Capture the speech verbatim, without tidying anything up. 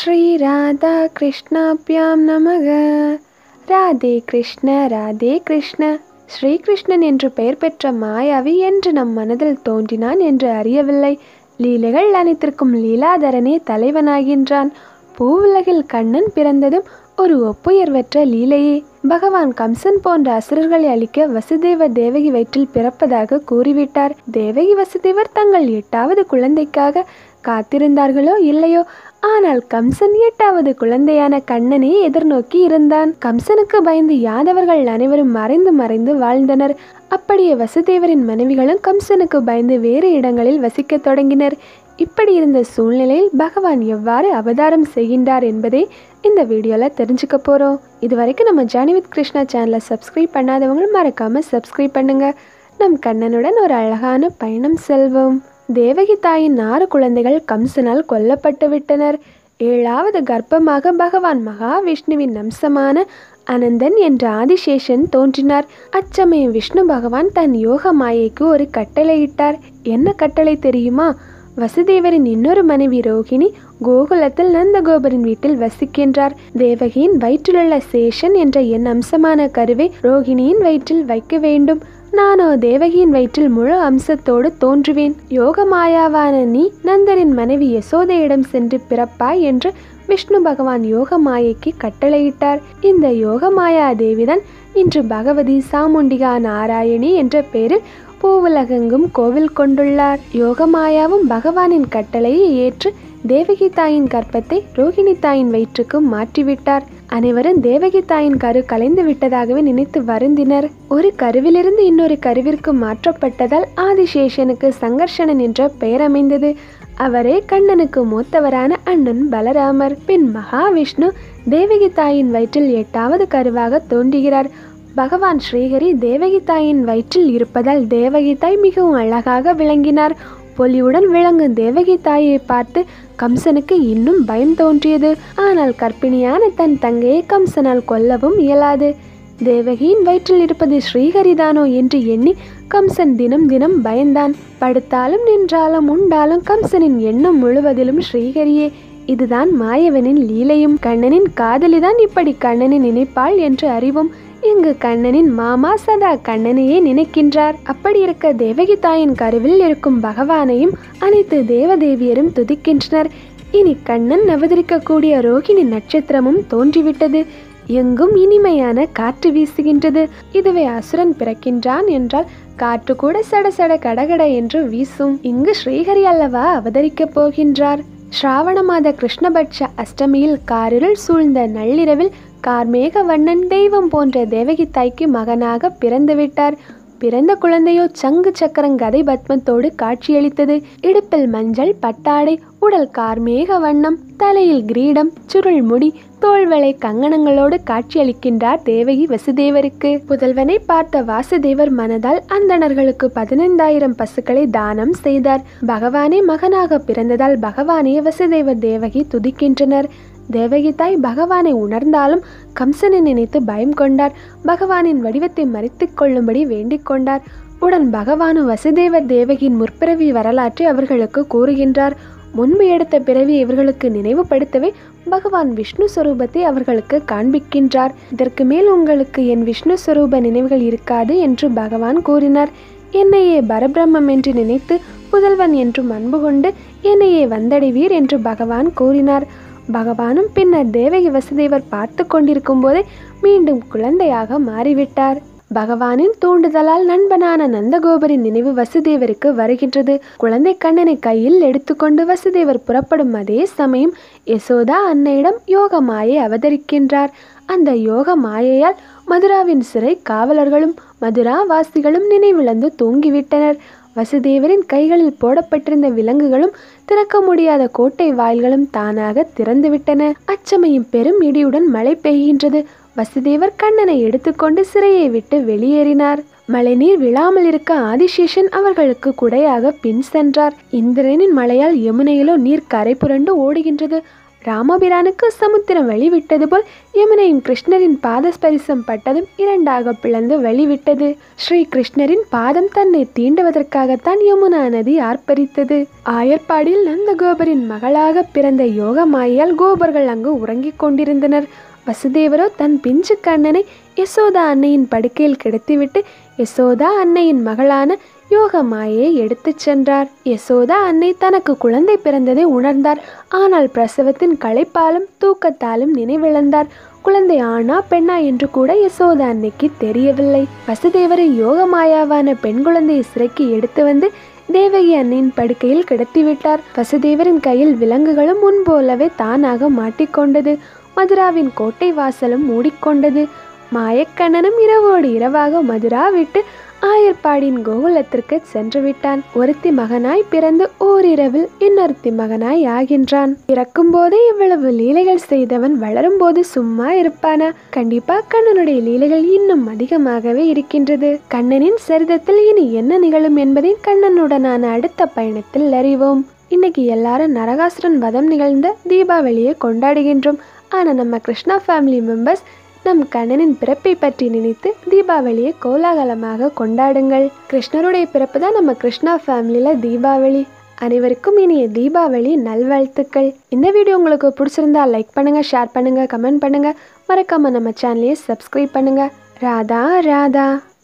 ஸ்ரீ ராதா கிருஷ்ணாப்யாம் நமக. ராதே கிருஷ்ண ராதே கிருஷ்ண. ஸ்ரீகிருஷ்ணன் என்று பெயர் பெற்ற மாயாவி என்று நம் மனதில் தோன்றினான் என்று அறியவில்லை. லீலைகள் அனைத்திற்கும் லீலாதரனே தலைவனாகின்றான். பூவுலகில் கண்ணன் பிறந்ததும் ஒரு ஒப்புயர்வற்ற லீலையே. பகவான் கம்சன் போன்ற அசுரர்களை அழிக்க வசுதேவர் தேவகி வயிற்றில் பிறப்பதாக கூறிவிட்டார். தேவகி வசுதேவர் தங்கள் எட்டாவது குழந்தைக்காக காத்திருந்தார்களோ இல்லையோ, ஆனால் கம்சன் எட்டாவது குழந்தையான கண்ணனை எதிர்நோக்கி இருந்தான். கம்சனுக்கு பயந்து யாதவர்கள் அனைவரும் மறைந்து மறைந்து வாழ்ந்தனர். அப்படியே வசுதேவரின் மனைவிகளும் கம்சனுக்கு பயந்து வேறு இடங்களில் வசிக்க தொடங்கினர். இப்படி இருந்த சூழ்நிலையில் பகவான் எவ்வாறு அவதாரம் செய்கின்றார் என்பதை இந்த வீடியோவில் தெரிஞ்சுக்க போகிறோம். இது வரைக்கும் நம்ம ஜர்னி வித் கிருஷ்ணா சேனலை சப்ஸ்கிரைப் பண்ணாதவங்களும் மறக்காமல் சப்ஸ்கிரைப் பண்ணுங்க. நம் கண்ணனுடன் ஒரு அழகான பயணம் செல்வோம். தேவகி தாயின் ஆறு குழந்தைகள் கம்சனால் கொல்லப்பட்டு விட்டனர். ஏழாவது கர்ப்பமாக பகவான் மகாவிஷ்ணுவின் அம்சமான அனந்தன் என்ற ஆதிசேஷன் தோன்றினார். அச்சமயம் விஷ்ணு பகவான் தன் யோக மாயைக்கு ஒரு கட்டளையிட்டார். என்ன கட்டளை தெரியுமா? வசுதேவரின் இன்னொரு மனைவி ரோகிணி கோகுலத்தில் நந்தகோபரின் வீட்டில் வசிக்கின்றார். தேவகியின் வயிற்றிலுள்ள சேஷன் என்ற என் அம்சமான கருவை ரோகிணியின் வயிற்றில் வைக்க வேண்டும். நானோ தேவகியின் வயிற்றில் முழு அம்சத்தோடு தோன்றுவேன். யோக மாயாவான நீ நந்தரின் மனைவி யசோதையிடம் சென்று பிறப்பாய் என்று விஷ்ணு பகவான் யோக மாயைக்கு கட்டளையிட்டார். இந்த யோக மாயா தேவிதான் இன்று பகவதி சாமுண்டிகா நாராயணி என்ற பெயரில் பூவுலகெங்கும் கோவில் கொண்டுள்ளார். யோகமாயாவும் பகவானின் கட்டளையை ஏற்று தேவகி தாயின் கர்ப்பத்தை ரோகிணி தாயின் வயிற்றுக்கு மாற்றிவிட்டார். அனைவரும் தேவகி தாயின் கரு கலைந்து விட்டதாகவே நினைத்து வருந்தினர். ஒரு கருவிலிருந்து இன்னொரு கருவிற்கு மாற்றப்பட்டதால் ஆதிசேஷனுக்கு சங்கர்ஷணன் என்ற பெயர் அமைந்தது. அவரே கண்ணனுக்கு மூத்தவரான அண்ணன் பலராமர். பின் மகாவிஷ்ணு தேவகி தாயின் வயிற்றில் எட்டாவது கருவாக தோன்றுகிறார். பகவான் ஸ்ரீஹரி தேவகி தாயின் வயிற்றில் இருப்பதால் தேவகி தாய் மிகவும் அழகாக விளங்கினார். பொலிவுடன் விளங்கும் தேவகி தாயை பார்த்து கம்சனுக்கு இன்னும் பயம் தோன்றியது. ஆனால் கர்ப்பிணியான தன் தங்கையை கம்சனால் கொல்லவும் இயலாது. தேவகியின் வயிற்றில் இருப்பது ஸ்ரீஹரிதானோ என்று எண்ணி கம்சன் தினம் தினம் பயந்தான். படுத்தாலும் நின்றாலும் உண்டாலும் கம்சனின் எண்ணம் முழுவதிலும் ஸ்ரீஹரியே. இதுதான் மாயவனின் லீலையும். கண்ணனின் காதலிதான் இப்படி கண்ணனை நினைப்பாள் என்று அறிவோம். இங்கு கண்ணனின் மாமா சதா கண்ணனையே நினைக்கின்றார். அப்படி இருக்க தேவகி தாயின் கருவில் இருக்கும் பகவானையும் அனைத்து தேவதேவியரும் துதிக்கின்றனர். இனி கண்ணன் அவதரிக்கக்கூடிய ரோகிணி நட்சத்திரமும் தோன்றிவிட்டது. எங்கும் இனிமையான காற்று வீசுகின்றது. இதுவே அசுரன் பிறக்கின்றான் என்றால் காற்று கூட சட சட கடகட என்று வீசும். இங்கு ஸ்ரீஹரி அல்லவா அவதரிக்கப் போகின்றார். ஸ்ராவண மாத கிருஷ்ணபட்ச அஷ்டமியில் காரிருள் சூழ்ந்த நள்ளிரவில் கார்மேக வண்ணன் தெய்வம் போன்ற தேவகி தாய்க்கு மகனாக பிறந்துவிட்டார். பிறந்த குழந்தையோ சங்கு சக்கரங் கதை பத்மத்தோடு காட்சியளித்தது. இடுப்பில் மஞ்சள் பட்டாடை, உடல் கார்மேக வண்ணம், தலையில் கிரீடம், சுருள் முடி, தோள்வளை கங்கணங்களோடு காட்சியளிக்கின்றார் தேவகி வசுதேவருக்கு. புதல்வனை பார்த்த வாசுதேவர் மனதால் அந்தணர்களுக்கு பதினைந்தாயிரம் பசுக்களை தானம் செய்தார். பகவானே மகனாக பிறந்ததால் பகவானே வசுதேவர் தேவகி துதிக்கின்றனர். தேவகி தாய் பகவானை உணர்ந்தாலும் கம்சனை நினைத்து பயம் கொண்டார். பகவானின் வடிவத்தை மறைத்து கொள்ளும்படி வேண்டிக் கொண்டார். உடன் பகவானும் வசுதேவர் தேவகியின் முற்பிறவி வரலாற்றை அவர்களுக்கு கூறுகின்றார். முன்பு எடுத்த பிறவி இவர்களுக்கு நினைவுபடுத்தவே பகவான் விஷ்ணு ஸ்வரூபத்தை அவர்களுக்கு காண்பிக்கின்றார். இதற்கு மேல் உங்களுக்கு என் விஷ்ணு ஸ்வரூப நினைவுகள் இருக்காது என்று பகவான் கூறினார். என்னையே பரபிரம்மம் என்று நினைத்து புதல்வன் என்றும் அன்பு கொண்டு என்னையே வந்தடைவீர் என்று பகவான் கூறினார். பகவானும் பின்னர் தேவகி வசுதேவர் பார்த்து கொண்டிருக்கும் போதே மீண்டும் குழந்தையாக மாறிவிட்டார். பகவானின் தூண்டுதலால் நண்பனான நந்தகோபரின் நினைவு வசுதேவருக்கு வருகின்றது. குழந்தை கண்ணனை கையில் எடுத்துக்கொண்டு வசுதேவர் புறப்படும் அதே சமயம் யசோதா அன்னையிடம் யோக மாயை அவதரிக்கின்றார். அந்த யோக மாயையால் மதுராவின் சிறை காவலர்களும் மதுரா வாசிகளும் நினைவிழந்து தூங்கிவிட்டனர். வசுதேவரின் கைகளில் போடப்பட்டிருந்த விலங்குகளும் திறக்க முடியாத கோட்டை வாயில்களும் தானாக திறந்துவிட்டன. அச்சமயம் பெரும் இடியுடன் மழை பெய்கின்றது. வசுதேவர் கண்ணனை எடுத்துக்கொண்டு சிறையை விட்டு வெளியேறினார். மழைநீர் விழாமல் இருக்க ஆதிசேஷன் அவர்களுக்கு குடையாக பின் சென்றார். இந்திரனின் மழையால் யமுனையிலோ நீர் கரை புரண்டு ஓடுகின்றது. ராமபிரானுக்கு சமுத்திரம் வெளிவிட்டது போல் யமுனையும் கிருஷ்ணரின் பாதஸ்பரிசம் பட்டதும் இரண்டாக பிளந்து வெளிவிட்டது. ஸ்ரீ கிருஷ்ணரின் பாதம் தன்னை தீண்டுவதற்காகத்தான் யமுனா நதி ஆர்ப்பரித்தது. ஆயர்பாடியில் நந்தகோபரின் மகளாக பிறந்த யோகமாயால் கோபர்கள் அங்கு உறங்கிக் கொண்டிருந்தனர். வசுதேவரோ தன் பிஞ்சு கண்ணனை யசோதா அன்னையின் படுக்கையில் கிடத்திவிட்டு யசோதா அன்னையின் மகளான யோகமாயை எடுத்துச் சென்றார். யசோதா அன்னை தனக்கு குழந்தை பிறந்ததை உணர்ந்தார். ஆனால் பிரசவத்தின் களைப்பாலும் தூக்கத்தாலும் நினைவிழந்தார். குழந்தை ஆனா பெண்ணா என்று கூட யசோதா அன்னைக்கு தெரியவில்லை. வசுதேவரை யோகமாயாவான பெண் குழந்தையை சிறைக்கு எடுத்து வந்து தேவகி அன்னையின் படுக்கையில் கிடத்திவிட்டார். வசுதேவரின் கையில் விலங்குகளும் முன்போலவே தானாக மாட்டிக்கொண்டது. மதுராவின் கோட்டை வாசலும் மூடிக்கொண்டது. மாயக்கண்ணனும் இரவோடு இரவாக மதுரா விட்டு ஆயர்பாடியின் கோகுலத்திற்கு சென்று விட்டான். ஒருத்தி மகனாய் பிறந்து ஓரிரவில் இன்னொருத்தி மகனாய் ஆகின்றான். பிறக்கும் போதே இவ்வளவு லீலைகள் செய்தவன் வளரும் போது சும்மா இருப்பானா? கண்டிப்பா கண்ணனுடைய லீலைகள் இன்னும் அதிகமாகவே இருக்கின்றது. கண்ணனின் சரிதத்தில் இனி என்ன நிகழும் என்பதை கண்ணனுடனான அடுத்த பயணத்தில் அறிவோம். இன்னைக்கு எல்லாரும் நரகாசுரன் வதம் நிகழ்ந்த தீபாவளியை கொண்டாடுகின்றோம். ஆனா நம்ம கிருஷ்ணா ஃபேமிலி மெம்பர்ஸ் நம் கண்ணனின் பிறப்பை பற்றி நினைத்து தீபாவளியை கோலாகலமாக கொண்டாடுங்கள். கிருஷ்ணருடைய பிறப்பு தான் நம்ம கிருஷ்ணா ஃபேமிலியில தீபாவளி. அனைவருக்கும் இனிய தீபாவளி நல்வாழ்த்துக்கள். இந்த வீடியோ உங்களுக்கு பிடிச்சிருந்தா லைக் பண்ணுங்க, ஷேர் பண்ணுங்க, கமெண்ட் பண்ணுங்க. மறக்காம நம்ம சேனலையை சப்ஸ்கிரைப் பண்ணுங்க. ராதா ராதா.